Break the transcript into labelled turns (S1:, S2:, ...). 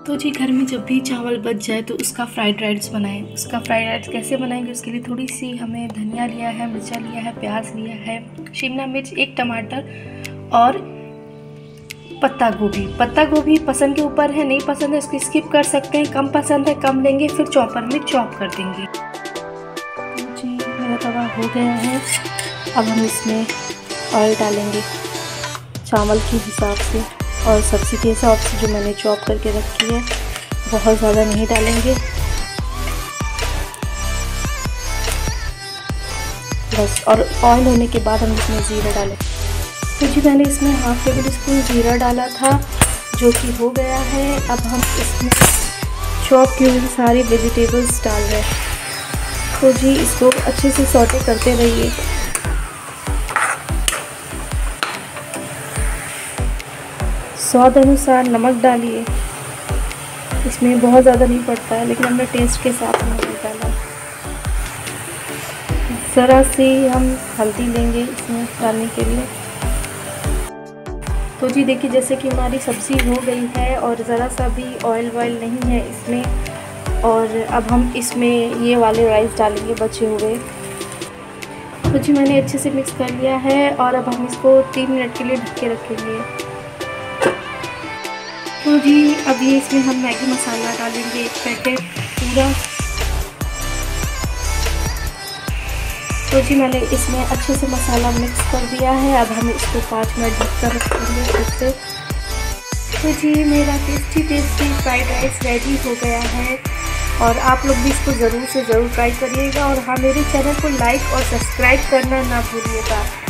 S1: तो जी घर में जब भी चावल बच जाए तो उसका फ्राइड राइस बनाएं। उसका फ्राइड राइस कैसे बनाएंगे, उसके लिए थोड़ी सी हमें धनिया लिया है, मिर्चा लिया है, प्याज लिया है, शिमला मिर्च, एक टमाटर और पत्ता गोभी। पत्ता गोभी पसंद के ऊपर है, नहीं पसंद है उसको स्किप कर सकते हैं, कम पसंद है कम लेंगे, फिर चॉपर में चॉप कर देंगे। तो जी मेरा तवा हो गया है, अब हम इसमें ऑयल डालेंगे चावल के हिसाब से और सब्ज़ी के हिसाब से जो मैंने चॉप करके रखी है। बहुत ज़्यादा नहीं डालेंगे, बस। और ऑयल होने के बाद हम इसमें ज़ीरा डालें। तो जी मैंने इसमें हाफ टेबल स्पून ज़ीरा डाला था जो कि हो गया है। अब हम इसमें चॉप की हुई सारी वेजिटेबल्स डाल रहे हैं। तो जी इसको अच्छे से सौटे करते रहिए। स्वाद अनुसार नमक डालिए, इसमें बहुत ज़्यादा नहीं पड़ता है लेकिन हमने टेस्ट के साथ नमक डाला। ज़रा सी हम हल्दी लेंगे इसमें डालने के लिए। तो जी देखिए जैसे कि हमारी सब्ज़ी हो गई है और ज़रा सा भी ऑयल नहीं है इसमें। और अब हम इसमें ये वाले राइस डालेंगे बचे हुए। तो जी मैंने अच्छे से मिक्स कर लिया है और अब हम इसको 3 मिनट के लिए ढक के रखेंगे। तो जी अभी इसमें हम मैगी मसाला डालेंगे, एक पैकेट पूरा। तो जी मैंने इसमें अच्छे से मसाला मिक्स कर दिया है। अब हम इसको 5 मिनट ढक कर रखेंगे फिर से। तो जी मेरा टेस्टी फ्राइड राइस रेडी हो गया है और आप लोग भी इसको ज़रूर से ज़रूर ट्राई करिएगा। और हाँ, मेरे चैनल को लाइक और सब्सक्राइब करना ना भूलिएगा।